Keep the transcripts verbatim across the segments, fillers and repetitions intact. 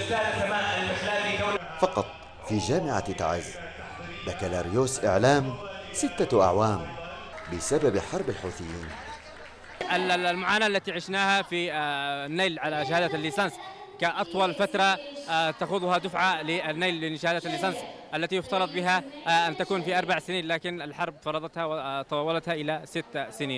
فقط في جامعة تعز بكالوريوس إعلام ستة أعوام بسبب حرب الحوثيين. المعاناة التي عشناها في النيل على شهادة الليسانس كأطول فترة تخوضها دفعة للنيل لشهادة الليسانس التي يفترض بها أن تكون في أربع سنين، لكن الحرب فرضتها وطولتها إلى ست سنين.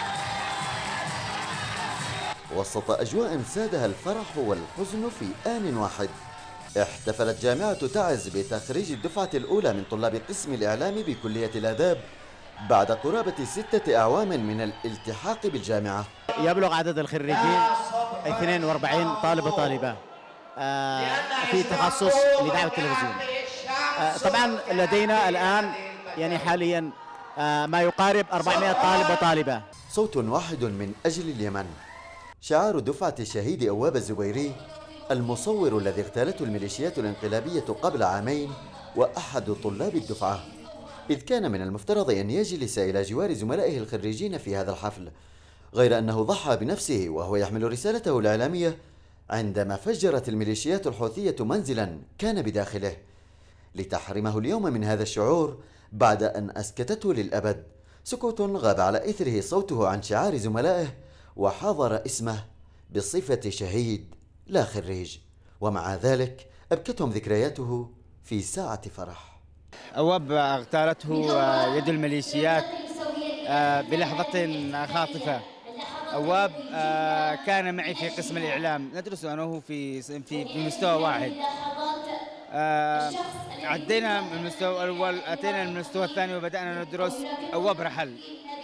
وسط أجواء سادها الفرح والحزن في آن واحد، احتفلت جامعة تعز بتخريج الدفعة الأولى من طلاب قسم الإعلام بكلية الآداب بعد قرابة ستة أعوام من الالتحاق بالجامعة. يبلغ عدد الخريجين اثنين وأربعين طالب وطالبة في تخصص لدعم التلفزيون. طبعا لدينا الآن يعني حاليا ما يقارب أربعمائة طالب وطالبة. صوت واحد من أجل اليمن، شعار دفعة الشهيد أواب الزبيري المصور الذي اغتالته الميليشيات الانقلابية قبل عامين وأحد طلاب الدفعة، إذ كان من المفترض أن يجلس إلى جوار زملائه الخريجين في هذا الحفل، غير أنه ضحى بنفسه وهو يحمل رسالته الإعلامية عندما فجرت الميليشيات الحوثية منزلا كان بداخله لتحرمه اليوم من هذا الشعور بعد أن أسكتته للأبد. سكوت غاب على إثره صوته عن شعار زملائه وحاضر اسمه بصفة شهيد لا خريج، ومع ذلك أبكتهم ذكرياته في ساعة فرح. أواب اغتالته يد الميليشيات بلحظة خاطفة. أواب كان معي في قسم الإعلام، ندرس أنا وهو في في مستوى واحد. عدينا من المستوى الأول، أتينا من المستوى الثاني وبدأنا ندرس. أواب رحل.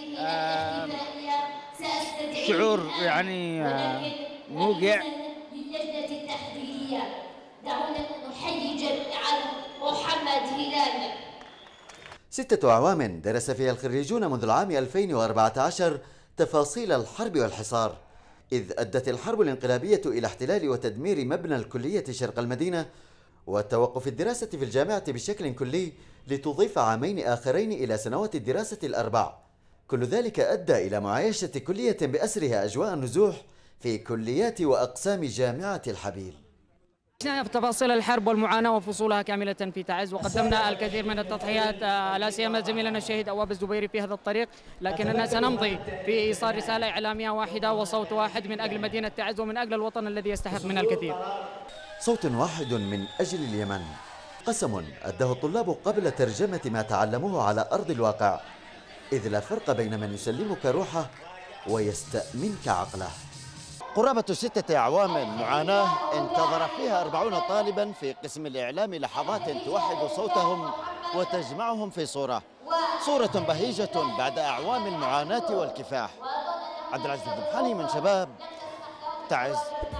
شعور يعني موقع. ستة أعوام درس فيها الخريجون منذ العام ألفين وأربعة عشر تفاصيل الحرب والحصار، إذ أدت الحرب الانقلابية إلى احتلال وتدمير مبنى الكلية شرق المدينة وتوقف الدراسة في الجامعة بشكل كلي لتضيف عامين آخرين إلى سنوات الدراسة الأربع. كل ذلك أدى إلى معايشة كلية بأسرها أجواء النزوح في كليات وأقسام جامعة الحبيل. في تفاصيل الحرب والمعاناة وفصولها كاملة في تعز، وقدمنا الكثير من التضحيات لا سيما زميلنا الشهيد أواب الزبيري في هذا الطريق، لكننا سنمضي في إيصال رسالة إعلامية واحدة وصوت واحد من أجل مدينة تعز ومن أجل الوطن الذي يستحق منا الكثير. صوت واحد من أجل اليمن، قسم أداه الطلاب قبل ترجمة ما تعلموه على أرض الواقع، إذ لا فرق بين من يسلمك روحه ويستأمنك عقله. قرابة ستة أعوام معاناة انتظر فيها أربعون طالبا في قسم الإعلام لحظات توحد صوتهم وتجمعهم في صورة صورة بهيجة بعد أعوام المعاناة والكفاح. عبد العزيز الذبحاني من شباب تعز.